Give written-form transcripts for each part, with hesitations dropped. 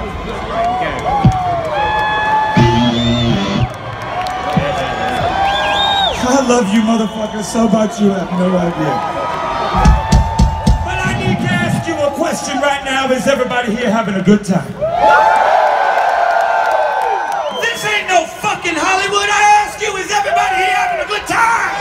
I love you motherfuckers so much you have no idea. But I need to ask you a question right now. Is everybody here having a good time? This ain't no fucking Hollywood. I ask you, is everybody here having a good time?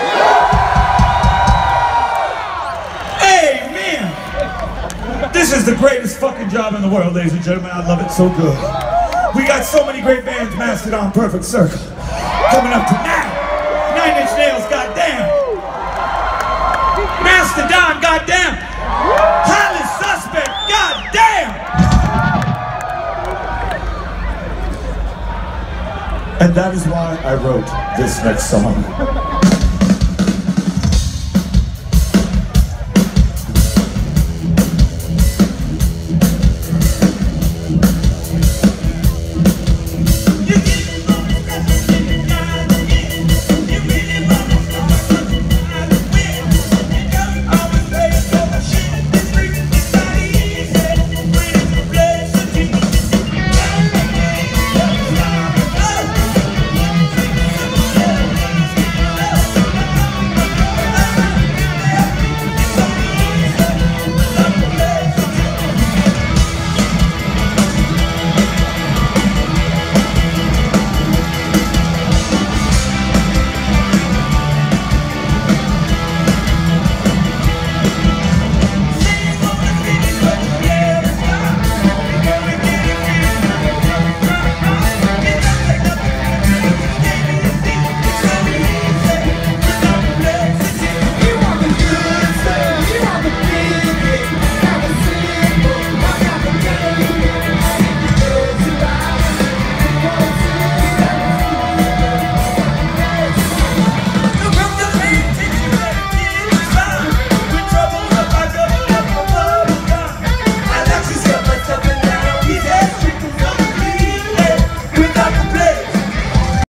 Amen. This is the greatest fucking job in the world, ladies and gentlemen. I love it so good. We got so many great bands mastered on Perfect Circle. Coming up tonight. 9 Inch Nails, goddamn. Mastodon, goddamn. Highly Suspect, goddamn. And that is why I wrote this next song.